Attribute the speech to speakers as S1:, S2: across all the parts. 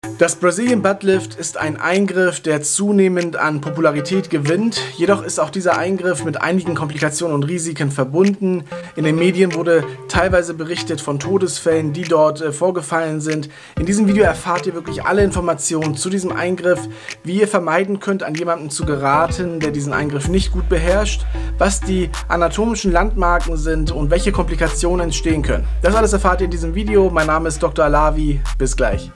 S1: Das Brazilian Butt Lift ist ein Eingriff, der zunehmend an Popularität gewinnt. Jedoch ist auch dieser Eingriff mit einigen Komplikationen und Risiken verbunden. In den Medien wurde teilweise berichtet von Todesfällen, die dort vorgefallen sind. In diesem Video erfahrt ihr wirklich alle Informationen zu diesem Eingriff, wie ihr vermeiden könnt, an jemanden zu geraten, der diesen Eingriff nicht gut beherrscht, was die anatomischen Landmarken sind und welche Komplikationen entstehen können. Das alles erfahrt ihr in diesem Video. Mein Name ist Dr. Alavi. Bis gleich.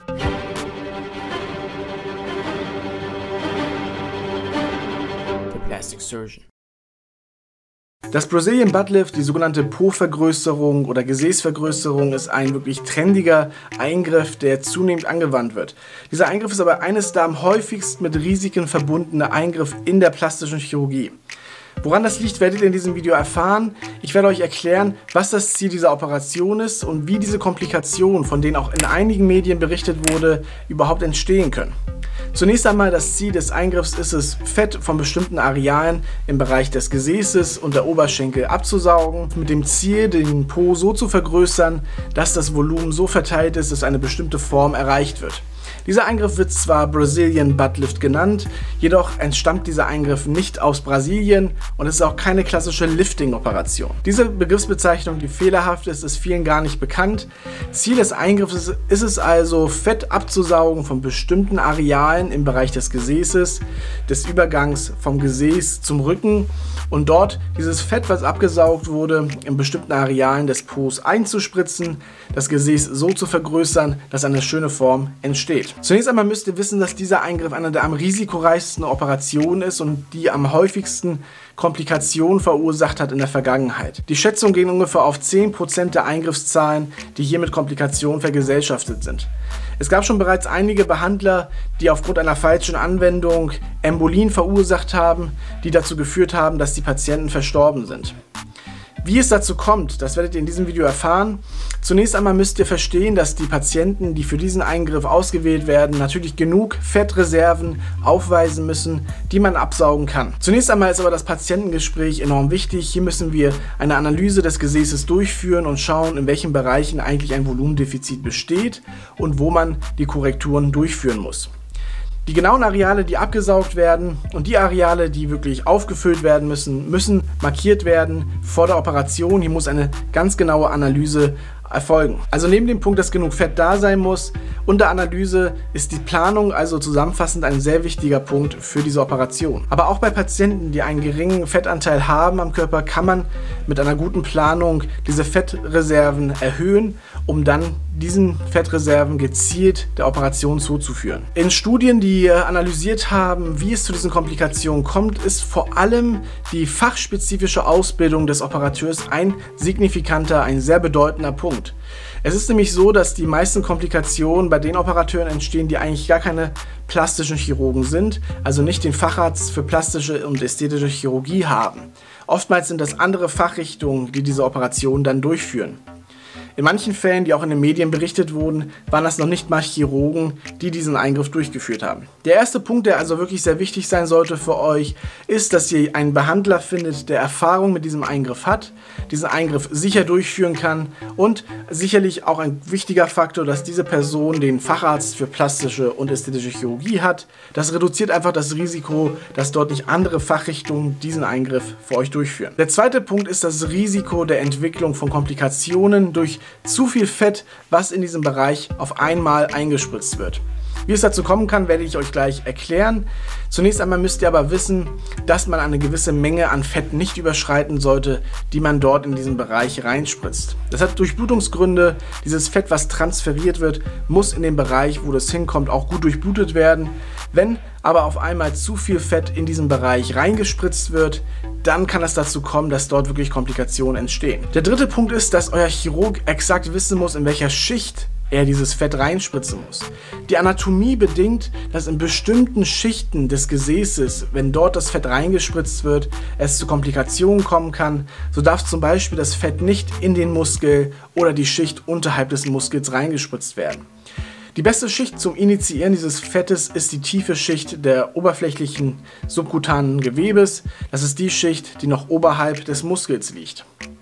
S1: Das Brazilian Butt Lift, die sogenannte Po-Vergrößerung oder Gesäßvergrößerung, ist ein wirklich trendiger Eingriff, der zunehmend angewandt wird. Dieser Eingriff ist aber eines der am häufigsten mit Risiken verbundene Eingriff in der plastischen Chirurgie. Woran das liegt, werdet ihr in diesem Video erfahren. Ich werde euch erklären, was das Ziel dieser Operation ist und wie diese Komplikationen, von denen auch in einigen Medien berichtet wurde, überhaupt entstehen können. Zunächst einmal, das Ziel des Eingriffs ist es, Fett von bestimmten Arealen im Bereich des Gesäßes und der Oberschenkel abzusaugen, mit dem Ziel, den Po so zu vergrößern, dass das Volumen so verteilt ist, dass eine bestimmte Form erreicht wird. Dieser Eingriff wird zwar Brazilian Butt Lift genannt, jedoch entstammt dieser Eingriff nicht aus Brasilien und es ist auch keine klassische Lifting-Operation. Diese Begriffsbezeichnung, die fehlerhaft ist vielen gar nicht bekannt. Ziel des Eingriffs ist es also, Fett abzusaugen von bestimmten Arealen im Bereich des Gesäßes, des Übergangs vom Gesäß zum Rücken und dort dieses Fett, was abgesaugt wurde, in bestimmten Arealen des Pos einzuspritzen, das Gesäß so zu vergrößern, dass eine schöne Form entsteht. Zunächst einmal müsst ihr wissen, dass dieser Eingriff eine der am risikoreichsten Operationen ist und die am häufigsten Komplikationen verursacht hat in der Vergangenheit. Die Schätzungen gehen ungefähr auf 10% der Eingriffszahlen, die hier mit Komplikationen vergesellschaftet sind. Es gab schon bereits einige Behandler, die aufgrund einer falschen Anwendung Embolien verursacht haben, die dazu geführt haben, dass die Patienten verstorben sind. Wie es dazu kommt, das werdet ihr in diesem Video erfahren. Zunächst einmal müsst ihr verstehen, dass die Patienten, die für diesen Eingriff ausgewählt werden, natürlich genug Fettreserven aufweisen müssen, die man absaugen kann. Zunächst einmal ist aber das Patientengespräch enorm wichtig. Hier müssen wir eine Analyse des Gesäßes durchführen und schauen, in welchen Bereichen eigentlich ein Volumendefizit besteht und wo man die Korrekturen durchführen muss. Die genauen Areale, die abgesaugt werden und die Areale, die wirklich aufgefüllt werden müssen markiert werden vor der Operation. Hier muss eine ganz genaue Analyse erfolgen. Also neben dem Punkt, dass genug Fett da sein muss und der Analyse ist die Planung also zusammenfassend ein sehr wichtiger Punkt für diese Operation. Aber auch bei Patienten, die einen geringen Fettanteil haben am Körper, kann man mit einer guten Planung diese Fettreserven erhöhen, um dann diesen Fettreserven gezielt der Operation zuzuführen. In Studien, die analysiert haben, wie es zu diesen Komplikationen kommt, ist vor allem die fachspezifische Ausbildung des Operateurs ein signifikanter, ein sehr bedeutender Punkt. Es ist nämlich so, dass die meisten Komplikationen bei den Operateuren entstehen, die eigentlich gar keine plastischen Chirurgen sind, also nicht den Facharzt für plastische und ästhetische Chirurgie haben. Oftmals sind das andere Fachrichtungen, die diese Operation dann durchführen. In manchen Fällen, die auch in den Medien berichtet wurden, waren das noch nicht mal Chirurgen, die diesen Eingriff durchgeführt haben. Der erste Punkt, der also wirklich sehr wichtig sein sollte für euch, ist, dass ihr einen Behandler findet, der Erfahrung mit diesem Eingriff hat, diesen Eingriff sicher durchführen kann und sicherlich auch ein wichtiger Faktor, dass diese Person den Facharzt für plastische und ästhetische Chirurgie hat. Das reduziert einfach das Risiko, dass dort nicht andere Fachrichtungen diesen Eingriff für euch durchführen. Der zweite Punkt ist das Risiko der Entwicklung von Komplikationen durch zu viel Fett, was in diesem Bereich auf einmal eingespritzt wird. Wie es dazu kommen kann, werde ich euch gleich erklären. Zunächst einmal müsst ihr aber wissen, dass man eine gewisse Menge an Fett nicht überschreiten sollte, die man dort in diesen Bereich reinspritzt. Das hat Durchblutungsgründe. Dieses Fett, was transferiert wird, muss in den Bereich, wo das hinkommt, auch gut durchblutet werden. Wenn aber auf einmal zu viel Fett in diesen Bereich reingespritzt wird, dann kann es dazu kommen, dass dort wirklich Komplikationen entstehen. Der dritte Punkt ist, dass euer Chirurg exakt wissen muss, in welcher Schicht er dieses Fett reinspritzen muss. Die Anatomie bedingt, dass in bestimmten Schichten des Gesäßes, wenn dort das Fett reingespritzt wird, es zu Komplikationen kommen kann. So darf zum Beispiel das Fett nicht in den Muskel oder die Schicht unterhalb des Muskels reingespritzt werden. Die beste Schicht zum Initiieren dieses Fettes ist die tiefe Schicht der oberflächlichen subkutanen Gewebes. Das ist die Schicht, die noch oberhalb des Muskels liegt.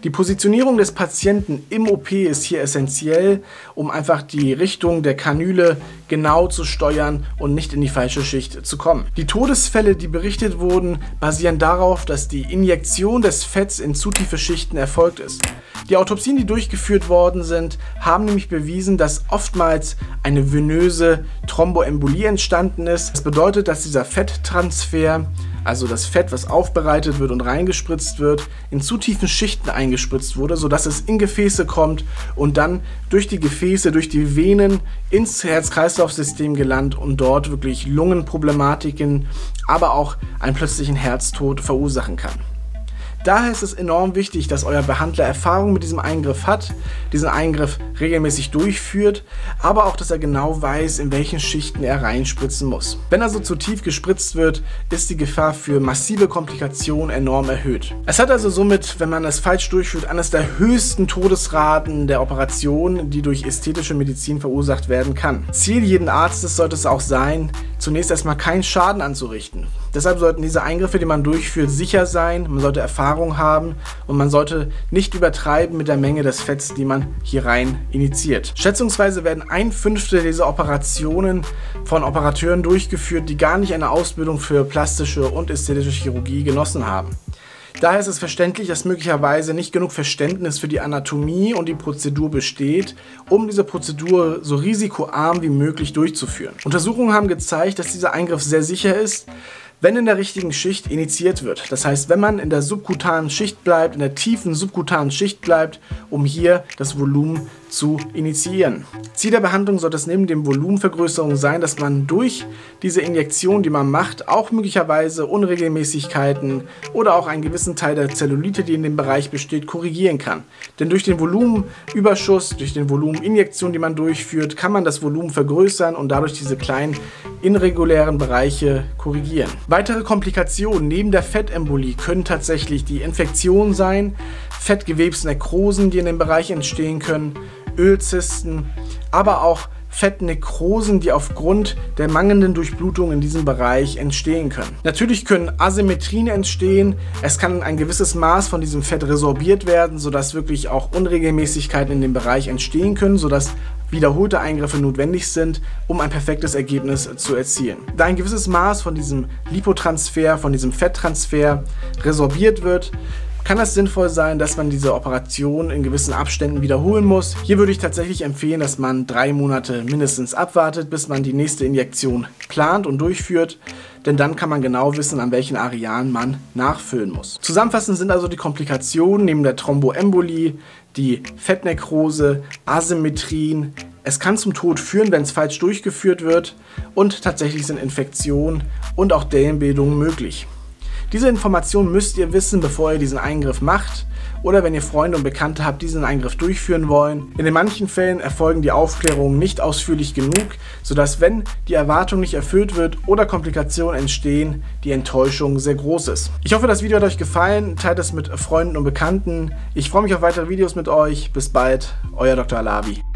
S1: Die Positionierung des Patienten im OP ist hier essentiell, um einfach die Richtung der Kanüle genau zu steuern und nicht in die falsche Schicht zu kommen. Die Todesfälle, die berichtet wurden, basieren darauf, dass die Injektion des Fetts in zu tiefe Schichten erfolgt ist. Die Autopsien, die durchgeführt worden sind, haben nämlich bewiesen, dass oftmals eine venöse Thromboembolie entstanden ist. Das bedeutet, dass dieser Fetttransfer, also das Fett, was aufbereitet wird und reingespritzt wird, in zu tiefen Schichten eingespritzt wurde, sodass es in Gefäße kommt und dann durch die Gefäße, durch die Venen ins Herz-Kreislauf-System gelangt und dort wirklich Lungenproblematiken, aber auch einen plötzlichen Herztod verursachen kann. Daher ist es enorm wichtig, dass euer Behandler Erfahrung mit diesem Eingriff hat, diesen Eingriff regelmäßig durchführt, aber auch, dass er genau weiß, in welchen Schichten er reinspritzen muss. Wenn also zu tief gespritzt wird, ist die Gefahr für massive Komplikationen enorm erhöht. Es hat also somit, wenn man es falsch durchführt, eines der höchsten Todesraten der Operationen, die durch ästhetische Medizin verursacht werden kann. Ziel jeden Arztes sollte es auch sein, zunächst erstmal keinen Schaden anzurichten. Deshalb sollten diese Eingriffe, die man durchführt, sicher sein, man sollte Erfahrung haben und man sollte nicht übertreiben mit der Menge des Fetts, die man hier rein injiziert. Schätzungsweise werden 1/5 dieser Operationen von Operateuren durchgeführt, die gar nicht eine Ausbildung für plastische und ästhetische Chirurgie genossen haben. Daher ist es verständlich, dass möglicherweise nicht genug Verständnis für die Anatomie und die Prozedur besteht, um diese Prozedur so risikoarm wie möglich durchzuführen. Untersuchungen haben gezeigt, dass dieser Eingriff sehr sicher ist, wenn in der richtigen Schicht initiiert wird. Das heißt, wenn man in der subkutanen Schicht bleibt, in der tiefen subkutanen Schicht bleibt, um hier das Volumen zu initiieren. Ziel der Behandlung sollte es neben dem Volumenvergrößerung sein, dass man durch diese Injektion, die man macht, auch möglicherweise Unregelmäßigkeiten oder auch einen gewissen Teil der Zellulite, die in dem Bereich besteht, korrigieren kann. Denn durch den Volumenüberschuss, durch den Volumeninjektion, die man durchführt, kann man das Volumen vergrößern und dadurch diese kleinen irregulären Bereiche korrigieren. Weitere Komplikationen neben der Fettembolie können tatsächlich die Infektion sein, Fettgewebsnekrosen, die in dem Bereich entstehen können, Ölzysten, aber auch Fettnekrosen, die aufgrund der mangelnden Durchblutung in diesem Bereich entstehen können. Natürlich können Asymmetrien entstehen, es kann ein gewisses Maß von diesem Fett resorbiert werden, sodass wirklich auch Unregelmäßigkeiten in dem Bereich entstehen können, sodass wiederholte Eingriffe notwendig sind, um ein perfektes Ergebnis zu erzielen. Da ein gewisses Maß von diesem Lipotransfer, von diesem Fetttransfer resorbiert wird, kann es sinnvoll sein, dass man diese Operation in gewissen Abständen wiederholen muss. Hier würde ich tatsächlich empfehlen, dass man 3 Monate mindestens abwartet, bis man die nächste Injektion plant und durchführt, denn dann kann man genau wissen, an welchen Arealen man nachfüllen muss. Zusammenfassend sind also die Komplikationen neben der Thromboembolie, die Fettnekrose, Asymmetrien. Es kann zum Tod führen, wenn es falsch durchgeführt wird, und tatsächlich sind Infektionen und auch Dellenbildungen möglich. Diese Informationen müsst ihr wissen, bevor ihr diesen Eingriff macht oder wenn ihr Freunde und Bekannte habt, die diesen Eingriff durchführen wollen. In den manchen Fällen erfolgen die Aufklärungen nicht ausführlich genug, sodass, wenn die Erwartung nicht erfüllt wird oder Komplikationen entstehen, die Enttäuschung sehr groß ist. Ich hoffe, das Video hat euch gefallen, teilt es mit Freunden und Bekannten. Ich freue mich auf weitere Videos mit euch. Bis bald, euer Dr. Alavi.